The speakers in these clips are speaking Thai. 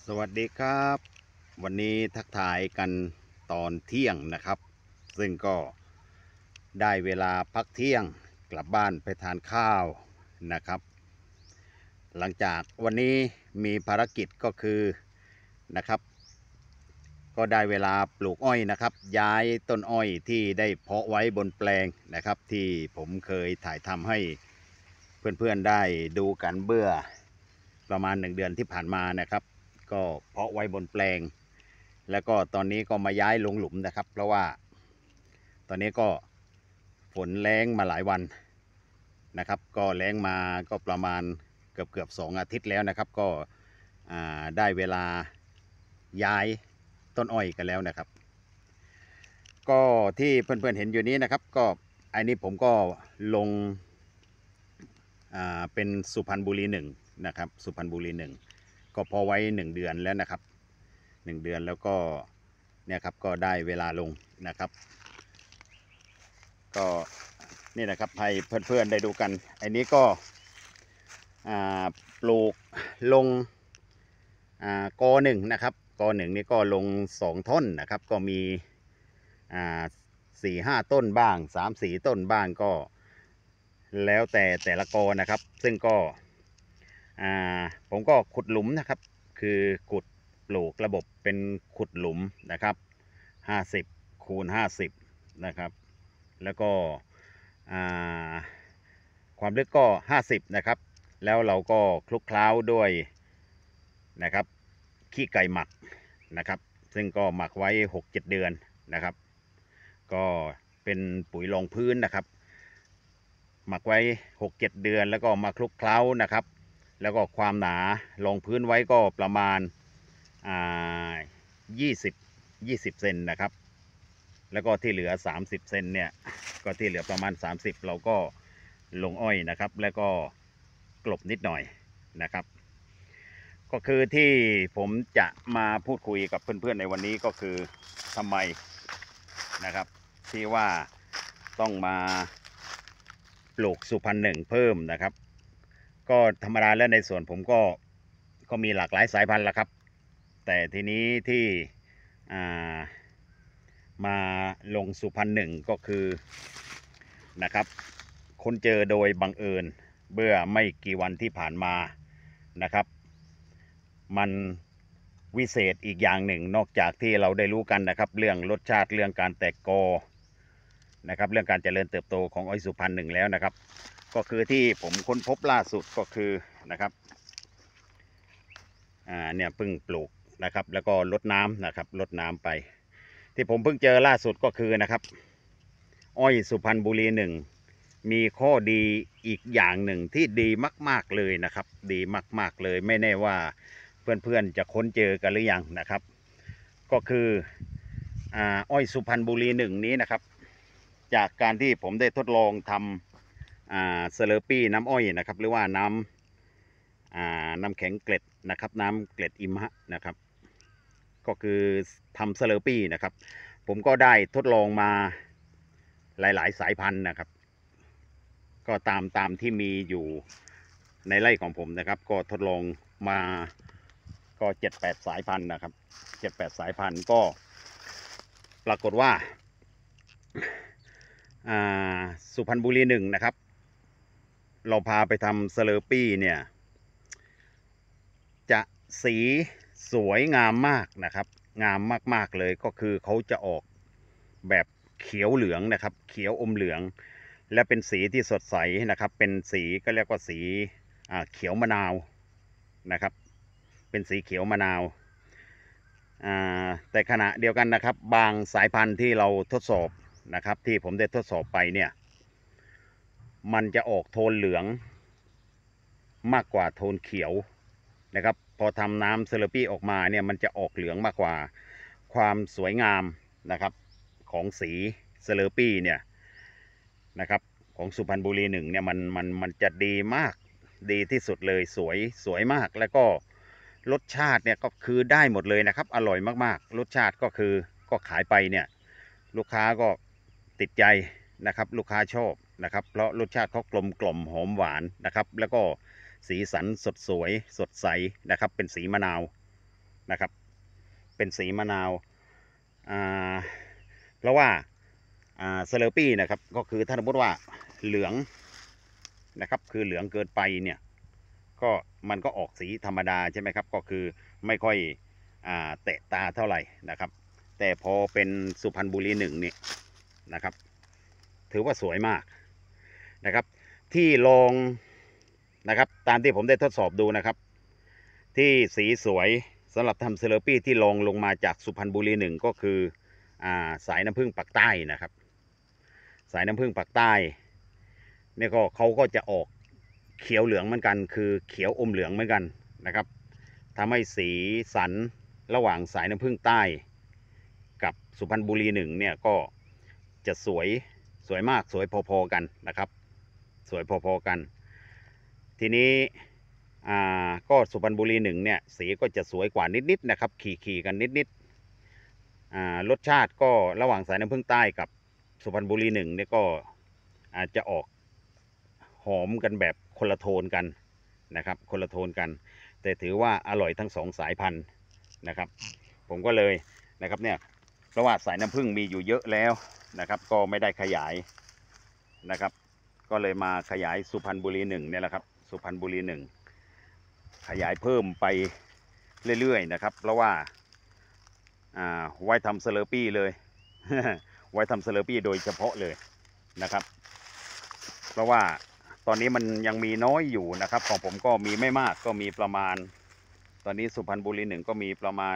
สวัสดีครับวันนี้ทักทายกันตอนเที่ยงนะครับซึ่งก็ได้เวลาพักเที่ยงกลับบ้านไปทานข้าวนะครับหลังจากวันนี้มีภารกิจก็คือนะครับก็ได้เวลาปลูกอ้อยนะครับย้ายต้นอ้อยที่ได้เพาะไว้บนแปลงนะครับที่ผมเคยถ่ายทำให้เพื่อนๆได้ดูกันเบื่อประมาณ1 เดือนที่ผ่านมานะครับก็เพาะไว้บนแปลงแล้วก็ตอนนี้ก็มาย้ายลงหลุมนะครับเพราะว่าตอนนี้ก็ฝนแรงมาหลายวันนะครับก็แรงมาก็ประมาณเกือบ2 อาทิตย์แล้วนะครับก็ได้เวลาย้ายต้นอ้อยกันแล้วนะครับก็ที่เพื่อนๆเห็นอยู่นี้นะครับก็อันนี้ผมก็ลงเป็นสุพรรณบุรีหนึ่งนะครับสุพรรณบุรีหนึ่งก็พอไว้1 เดือนแล้วนะครับ1 เดือนแล้วก็เนี่ยครับก็ได้เวลาลงนะครับก็นี่นะครับให้เพื่อนๆได้ดูกันอันนี้ก็ปลูกลงก 1นะครับก 1นี่ก็ลง2 ท่อนนะครับก็มี4-5 ต้นบ้าง3-4 ต้นบ้างก็แล้วแต่ละกอนะครับซึ่งก็ผมก็ขุดหลุมนะครับคือขุดปลูกระบบเป็นขุดหลุมนะครับ50x50นะครับแล้วก็ความลึกก็50นะครับแล้วเราก็คลุกเคล้าด้วยนะครับขี้ไก่หมักนะครับซึ่งก็หมักไว้6-7 เดือนนะครับก็เป็นปุ๋ยรองพื้นนะครับหมักไว้6-7 เดือนแล้วก็มาคลุกเคล้านะครับแล้วก็ความหนารองพื้นไว้ก็ประมาณ20เซนนะครับแล้วก็ที่เหลือ30เซนเนี่ยก็ที่เหลือประมาณ30เราก็ลงอ้อยนะครับแล้วก็กลบนิดหน่อยนะครับก็คือที่ผมจะมาพูดคุยกับเพื่อนๆในวันนี้ก็คือทำไมนะครับที่ว่าต้องมาปลูกสุพรรณหนึ่งเพิ่มนะครับก็ธรรมดาแล้วในส่วนผมก็มีหลากหลายสายพันธุ์แล้วครับแต่ทีนี้ที่มาลงสุพรรณหนึ่งก็คือนะครับค้นเจอโดยบังเอิญเมื่อไม่กี่วันที่ผ่านมานะครับมันวิเศษอีกอย่างหนึ่งนอกจากที่เราได้รู้กันนะครับเรื่องรสชาติเรื่องการแตกกอนะครับเรื่องการเจริญเติบโตของอ้อยสุพรรณหนึ่งแล้วนะครับก็คือที่ผมค้นพบล่าสุดก็คือนะครับเนี่ยเพิ่งปลูกนะครับแล้วก็รดน้ำนะครับรดน้ำไปที่ผมเพิ่งเจอล่าสุดก็คือนะครับอ้อยสุพรรณบุรีหนึ่งมีข้อดีอีกอย่างหนึ่งที่ดีมากๆเลยนะครับดีมากๆเลยไม่แน่ว่าเพื่อนๆจะค้นเจอกันหรือยังนะครับก็คืออ้อยสุพรรณบุรีหนึ่งนี้นะครับจากการที่ผมได้ทดลองทำเซเลอร์ปี้น้ำอ้อยนะครับหรือว่าน้ำแข็งเกล็ดนะครับน้ำเกล็ดอิมฮะนะครับก็คือทำเซเลอร์ปี้นะครับผมก็ได้ทดลองมาหลายๆสายพันธุ์นะครับก็ตามที่มีอยู่ในไร่ของผมนะครับก็ทดลองมาก็7-8 สายพันธุ์นะครับ7-8 สายพันธุ์ก็ปรากฏว่าสุพรรณบุรีหนึ่งนะครับเราพาไปทำเซเลอร์ปี้เนี่ยจะสีสวยงามมากนะครับงามมากๆเลยก็คือเขาจะออกแบบเขียวเหลืองนะครับเขียวอมเหลืองและเป็นสีที่สดใสนะครับเป็นสีก็เรียกว่าสีเขียวมะนาวนะครับเป็นสีเขียวมะนาวแต่ขณะเดียวกันนะครับบางสายพันธุ์ที่เราทดสอบนะครับที่ผมได้ทดสอบไปเนี่ยมันจะออกโทนเหลืองมากกว่าโทนเขียวนะครับพอทำน้ำเซเลปี้ออกมาเนี่ยมันจะออกเหลืองมากกว่าความสวยงามนะครับของสีเซเลปี้เนี่ยนะครับของสุพรรณบุรีหนึ่งเนี่ยมันจะดีมากดีที่สุดเลยสวยมากแล้วก็รสชาติเนี่ยก็คือได้หมดเลยนะครับอร่อยมากๆรสชาติก็คือก็ขายไปเนี่ยลูกค้าก็ติดใจนะครับลูกค้าชอบนะครับเพราะรสชาติเขากลมกล่อมหอมหวานนะครับแล้วก็สีสันสดสวยสดใสนะครับเป็นสีมะนาวนะครับ เป็นสีมะนาวเพราะว่าเซเลปี้นะครับก็คือถ้าสมมติว่าเหลืองนะครับคือเหลืองเกินไปเนี่ยก็มันก็ออกสีธรรมดาใช่ไหมครับก็คือไม่ค่อยเตะตาเท่าไหร่นะครับแต่พอเป็นสุพรรณบุรี1นี่นะครับถือว่าสวยมากนะครับที่ลองนะครับตามที่ผมได้ทดสอบดูนะครับที่สีสวยสำหรับทำเซเลปี้ที่ลองลงมาจากสุพรรณบุรี1ก็คือสายน้ำผึ้งปากใต้นะครับสายน้ำผึ้งปากใต้เนี่ยก็เขาก็จะออกเขียวเหลืองเหมือนกันคือเขียวอมเหลืองเหมือนกันนะครับทำให้สีสันระหว่างสายน้ำผึ้งใต้กับสุพรรณบุรี1เนี่ยก็จะสวยมากสวยพอๆกันนะครับสวยพอๆกันทีนี้ก็สุพรรณบุรี1เนี่ยสีก็จะสวยกว่านิดๆนะครับขี่กันนิดๆรสชาติก็ระหว่างสายน้ำผึ้งใต้กับสุพรรณบุรี1เนี่ยก็อาจจะออกหอมกันแบบคนละโทนกันนะครับคนละโทนกันแต่ถือว่าอร่อยทั้ง2สายพันธุ์นะครับผมก็เลยนะครับเนี่ยเพราะว่าสายน้ำผึ้งมีอยู่เยอะแล้วนะครับก็ไม่ได้ขยายนะครับก็เลยมาขยายสุพรรณบุรี1เนี่ยแหละครับสุพรรณบุรี1ขยายเพิ่มไปเรื่อยๆนะครับเพราะว่าไว้ทำเซเลปี้เลย ไว้ทำเซเลปี้โดยเฉพาะเลยนะครับเพราะว่าตอนนี้มันยังมีน้อยอยู่นะครับของผมก็มีไม่มากก็มีประมาณตอนนี้สุพรรณบุรี1ก็มีประมาณ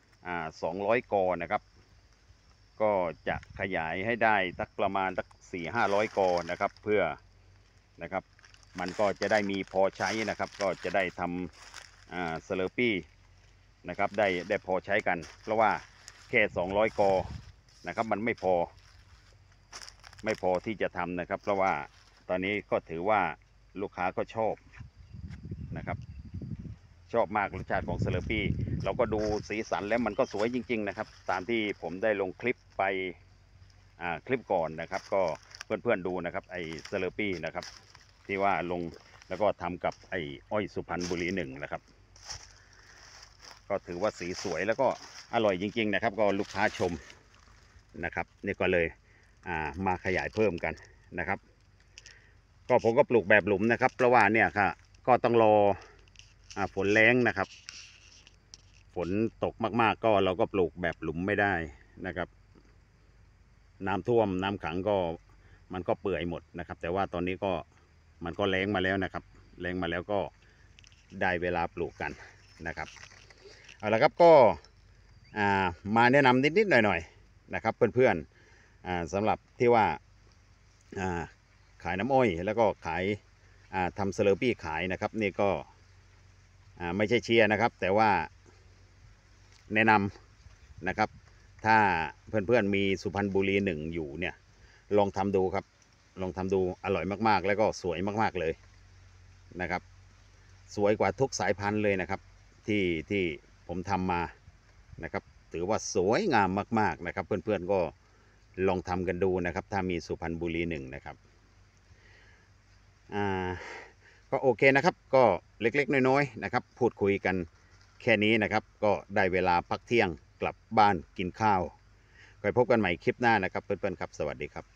200 กอนะครับก็จะขยายให้ได้สักประมาณสัก400-500 กอนะครับเพื่อนะครับมันก็จะได้มีพอใช้นะครับก็จะได้ทำเซเลปี้นะครับได้พอใช้กันเพราะว่าแค่200 กอนะครับมันไม่พอที่จะทำนะครับเพราะว่าตอนนี้ก็ถือว่าลูกค้าก็ชอบนะครับชอบมากรสชาติของเซเลปี้เราก็ดูสีสันแล้วมันก็สวยจริงๆนะครับตามที่ผมได้ลงคลิปไปคลิปก่อนนะครับก็เพื่อนๆดูนะครับไอเซเลปี้นะครับที่ว่าลงแล้วก็ทำกับไออ้อยสุพรรณบุรี1นะครับก็ถือว่าสีสวยแล้วก็อร่อยจริงๆนะครับก็ลูกค้าชมนะครับนี่ก็เลยมาขยายเพิ่มกันนะครับก็ผมก็ปลูกแบบหลุมนะครับเพราะว่าเนี่ยค่ะก็ต้องรอฝนแล้งนะครับฝนตกมากๆก็เราก็ปลูกแบบหลุมไม่ได้นะครับน้ำท่วมน้ำขังก็มันก็เปื่อยหมดนะครับแต่ว่าตอนนี้ก็มันก็แล้งมาแล้วนะครับแล้งมาแล้วก็ได้เวลาปลูกกันนะครับเอาละครับก็มาแนะนำนิดๆหน่อยๆนะครับเพื่อนๆสำหรับที่ว่าขายน้ำอ้อยแล้วก็ขายทำเซเลปี้ขายนะครับนี่ก็ไม่ใช่เชียร์นะครับแต่ว่าแนะนำนะครับถ้าเพื่อนๆมีสุพรรณบุรี1อยู่เนี่ยลองทำดูครับลองทำดูอร่อยมากๆแล้วก็สวยมากๆเลยนะครับสวยกว่าทุกสายพันธุ์เลยนะครับที่ผมทำมานะครับถือว่าสวยงามมากๆนะครับเพื่อนๆก็ลองทำกันดูนะครับถ้ามีสุพรรณบุรี1นะครับก็โอเคนะครับก็เล็กๆน้อยๆนะครับพูดคุยกันแค่นี้นะครับก็ได้เวลาพักเที่ยงกลับบ้านกินข้าวไปพบกันใหม่คลิปหน้านะครับเพื่อนๆครับสวัสดีครับ